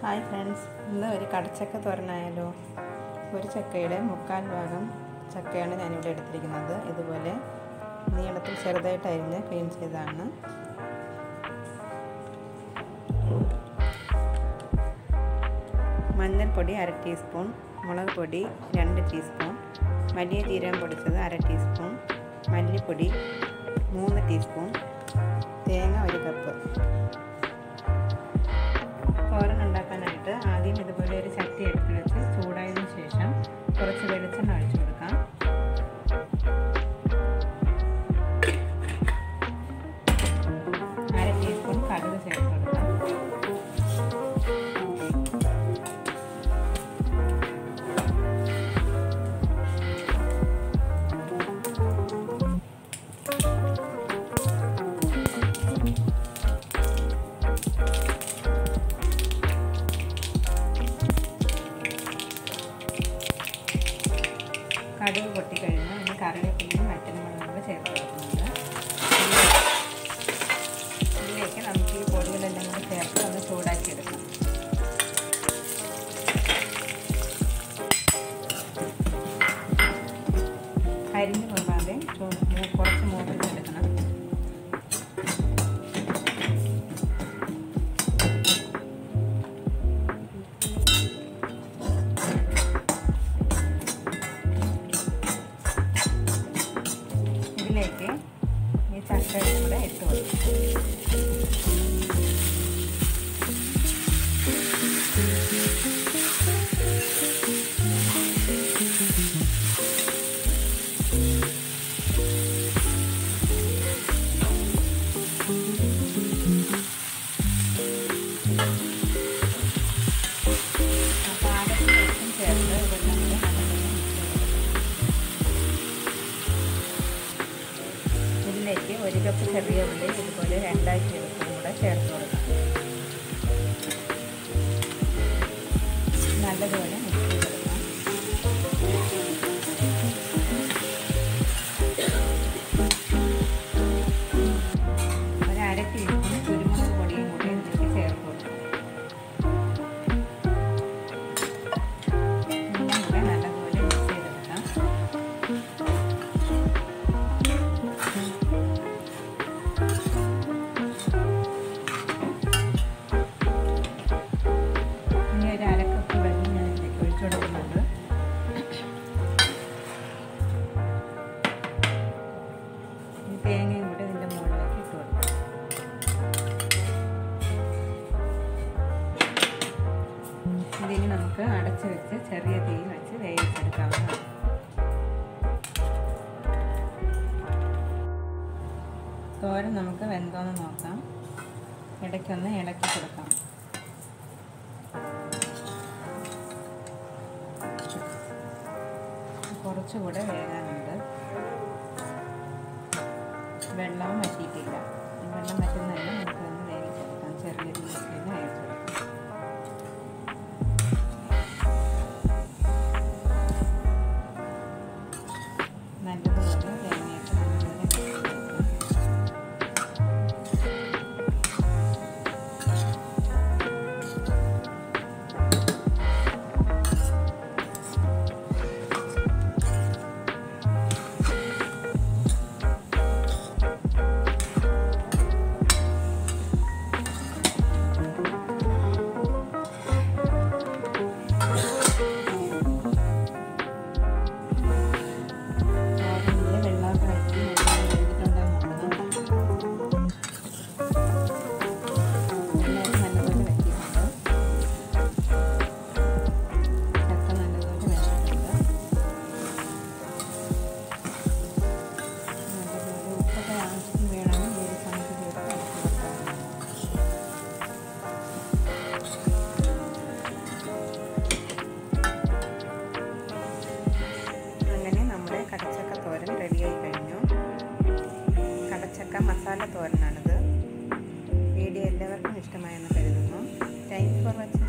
Hi friends, ഇന്ന് ഒരു കടച്ചക്ക തോരനായാലോ. ഒരു ചക്കയുടെ 3/4 ഭാഗം ചക്കയാണ് ഞാനിവിടെ എടുത്തിരിക്കുന്നത്. ഇതുപോലെ നീളത്തിൽ ചെറുതായിട്ട് അരിഞ്ഞ് ക്ലീൻ ചെയ്തതാണ്. മഞ്ഞൾപ്പൊടി 1/2 ടീസ്പൂൺ, മുളക് പൊടി 2 ടീസ്പൂൺ, വലിയ ജീരകം പൊടിച്ചത് 1/2 ടീസ്പൂൺ, മല്ലിപ്പൊടി 3 ടീസ്പൂൺ, തേങ്ങ 1 കപ്പ്. തോരൻ ഉണ്ടാക്കാനായിട്ട് ആദ്യം ഇതുപോലെ ഒരു ചട്ടി അടുപ്പിൽ വെച്ച് ചൂടായതിനു ശേഷം കുറച്ച് വെളിച്ചെണ്ണ ഒഴിച്ചു കൊടുക്കാം. അര ടീസ്പൂൺ കടുക് ചേർത്ത് കൊടുക്കാം. കടുക് പൊട്ടിക്കഴിഞ്ഞ് അതിന് കറിവേപ്പിലയും വറ്റൽമുളകും ചേർത്ത് കൊടുക്കുന്നുണ്ട്. ഇതിലേക്ക് നമുക്ക് ഈ പൊടികളെല്ലാം കൂടി ചേർത്ത് ഒന്ന് ചൂടാക്കി എടുക്കാം. കരിഞ്ഞു കൊള്ളാതെ കുറച്ച് മൂപ്പിച്ചെടുക്കണം. ഇതിലേക്ക് ഈ ചക്കയും കൂടെ ഇട്ട് കൊടുക്കും. അപ്പോൾ ആദ്യം ചേർത്ത് ഇതെല്ലാം ഇതിലേക്ക് 1 കപ്പ് ചെറിയ ഉള്ളി ഇതുപോലെ 2 കൂടെ ചേർത്ത് കൊടുക്കാം. നല്ലതുപോലെ മിക്സ് ചെയ്ത് കൊടുക്കാം. ഒരു 1/2 ടീസ്പൂൺ കുരുമുളക് പൊടിയും കൂടി ഇതിലേക്ക് ചേർത്ത് കൊടുക്കാം. എല്ലാം കൂടെ നല്ലതുപോലെ മിക്സ് ചെയ്തെടുക്കാം. ഇനി ഒരു 1/2 കപ്പ് വെള്ളം ഞാൻ ഇതിലേക്ക് ഒഴിച്ചു കൊടുക്കുന്നുണ്ട്. ഈ തേങ്ങയും കൂടി ഇതിൻ്റെ മുകളിലേക്ക് ഇട്ട് കൊടുക്കാം. ഇതിന് നമുക്ക് അടച്ചു വെച്ച് ചെറിയ തീയിൽ വെച്ച് വേവിച്ചെടുക്കാവുന്നതാണ്. തോരൻ നമുക്ക് വെന്തോന്ന് നോക്കാം. ഇടയ്ക്കൊന്ന് ഇളക്കി കൊടുക്കാം. കുറച്ചുകൂടെ വേകാനുണ്ട്. വെള്ളവും വറ്റിയിട്ടില്ല. വെള്ളം വറ്റുന്നതന്നെ നമുക്കൊന്ന് വേവിച്ചെടുക്കാം. ചെറിയ രീതിയിൽ വേവിച്ചെടുക്കാം. നല്ലതുപോലെ തേങ്ങയിട്ട് നല്ലതുപോലെ വേവിച്ചെടുക്കാം. കടച്ചക്ക തോരൻ റെഡിയായി കഴിഞ്ഞു. കടച്ചക്ക മസാല തോരനാണിത്. വീഡിയോ എല്ലാവർക്കും ഇഷ്ടമായെന്ന് കരുതുന്നു. Thanks for watching.